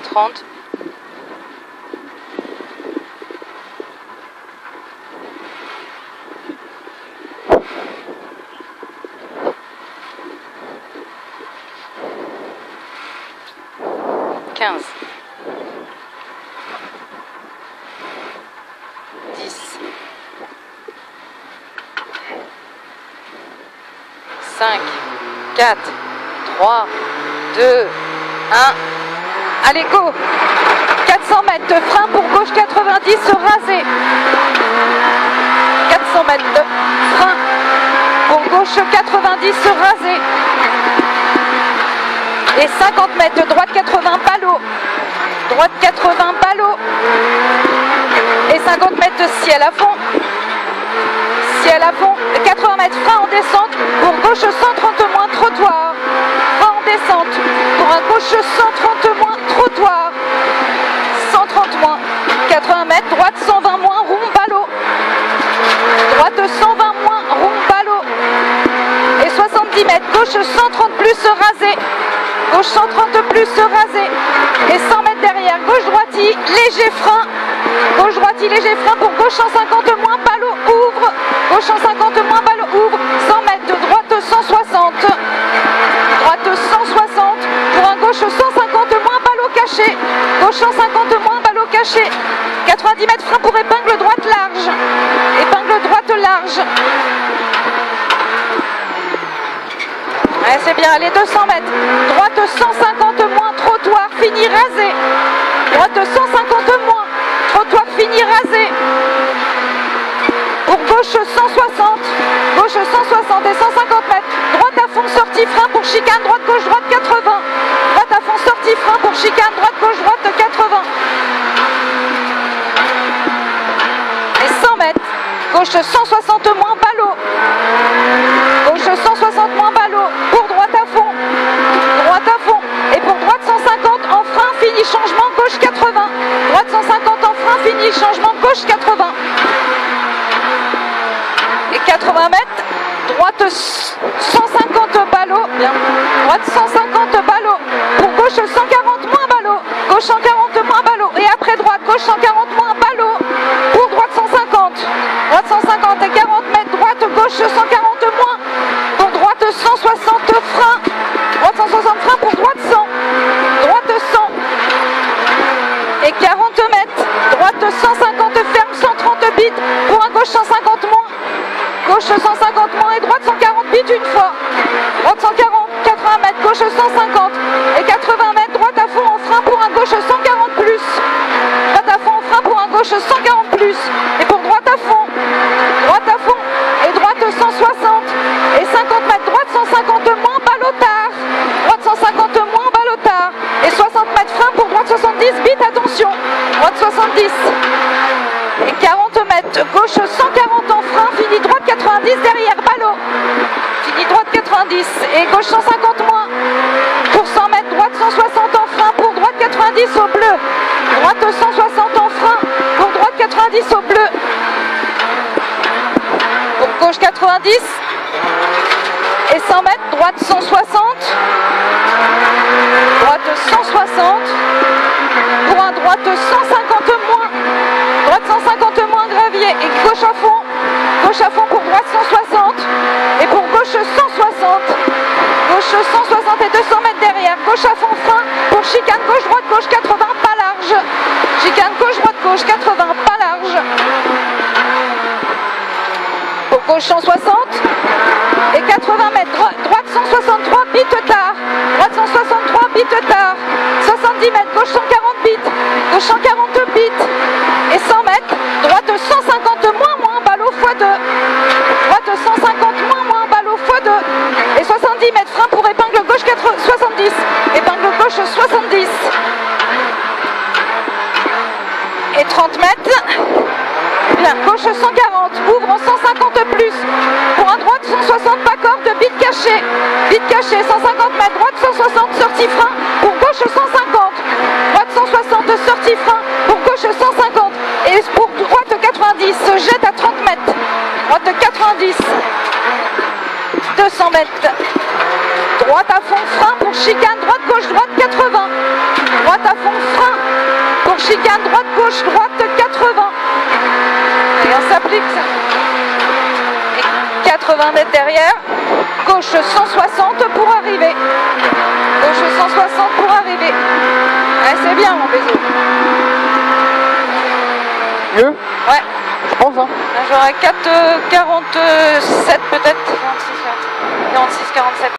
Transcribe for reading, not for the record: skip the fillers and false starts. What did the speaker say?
30. Quinze. 10. 5, 4, 3, 2, 1. Allez, go! 400 mètres de frein pour gauche 90, raser. 400 mètres de frein pour gauche 90, raser. Et 50 mètres de droite 80, ballot. Droite 80, ballot. Et 50 mètres de ciel à fond. Ciel à fond. 80 mètres frein en descente. Pour gauche 130 moins, trottoir. Frein en descente. Pour un gauche 130 moins, trottoir. 130 moins. 80 mètres, droite 120 moins, rond, ballot. Droite 120 moins, rond, ballot. Et 70 mètres, gauche 130 plus, rasé. Gauche 130 plus, rasé. Et 100 mètres derrière, gauche droiti, léger frein. Gauche droiti, léger frein pour gauche 150 moins, ballot, ouvre. Gauche 150 moins, ballot, ouvre. 100 mètres de droite 160. Droite 160 pour un gauche 150 moins, ballot caché. Gauche 150 moins, ballot caché. 90 mètres frein pour épingle droite large. Épingle droite large. Ouais, c'est bien, allez, 200 mètres. Droite 150 moins, trottoir, fini, rasé. Droite 150 moins, trottoir, fini, rasé. Pour gauche 160. Gauche 160 et 150 mètres. Droite à fond, sortie, frein pour chicane, droite, gauche, droite, 80. Droite à fond, sortie, frein pour chicane, droite, gauche, droite, 80. Et 100 mètres. Gauche 160 moins, ballot. Gauche 160 moins, ballot. Pour droite à fond. Droite à fond. Et pour droite 150 en frein, fini, changement, gauche 80. Droite 150 en frein, fini, changement, gauche 80. Et 80 mètres. Droite 150 ballot. Bien. Droite 150 ballot. Pour gauche 140 moins, ballot. Gauche 140 moins, ballot. Et après droite, gauche 140 moins, ballot. Pour droite 150. Droite 150 et 40 mètres. Droite, gauche 140 moins. Pour droite 160 frein. Droite 160 frein pour droite 100. Droite 100. Et 40 mètres. Droite 150 ferme, 130 bits. Pour un gauche 150 moins. Gauche 150 moins et droite 140 bits une fois. Droite 140, 80 mètres, gauche 150 et 80 mètres, droite à fond en frein pour un gauche 140 plus. Droite à fond en frein pour un gauche 140 plus. Et pour droite à fond et droite 160 et 50 mètres, droite 150 moins, ballotard. Droite 150 moins, ballotard. Et 60 mètres frein pour droite 70 bits, attention. Droite 70. Et 40 mètres, gauche 140 en frein, fini droite 90 derrière, ballot. Fini droite 90 et gauche 150 moins. Pour 100 mètres, droite 160 en frein, pour droite 90 au bleu. Droite 160 en frein, pour droite 90 au bleu. Pour gauche 90. Et 100 mètres, droite 160. Droite 160. Pour un droite 150 moins. Droite 150 moins, gravier. Et gauche à fond. Gauche à fond pour droite 160. Et pour gauche 160. Gauche 160 et 200 mètres derrière. Gauche à fond, frein. Pour chicane gauche, droite, gauche 80, pas large. Chicane gauche, droite, gauche 80, pas large. Pour gauche 160. Et 80 mètres. Droite 163, bits tard. Droite 163, bits tard. 70 mètres. Gauche 140 bits. Gauche 140 bits. Et 100 mètres. Droite 150 moins, ballot x2. Droite 150 moins, ballot x2. Et 70 mètres. Frein pour épingle gauche 70. Épingle gauche 70. Et 30 mètres. Bien, gauche 140, ouvre 150 plus. Pour un droite 160, pas corde, bit caché. Bit caché, 150 mètres, droite 160, sortie frein. Pour gauche 150. Droite 160, sortie frein. Pour gauche 150. Et pour droite 90, se jette à 30 mètres. Droite 90. 200 mètres. Droite à fond, frein pour chicane, droite, gauche, droite 80. Droite à fond, frein. gauche, droite 80. Et on s'applique. 80 mètres derrière. Gauche 160 pour arriver. Gauche 160 pour arriver. Ouais, c'est bien mon Bézo. Mieux? Ouais. Je pense, hein. J'aurais 4,47 peut-être. 46, 47.